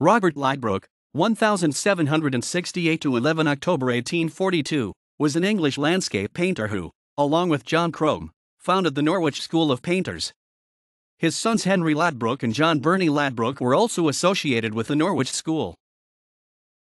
Robert Ladbrooke, 1768 to 11 October 1842, was an English landscape painter who, along with John Crome, founded the Norwich School of Painters. His sons Henry Ladbrooke and John Berney Ladbrooke were also associated with the Norwich School.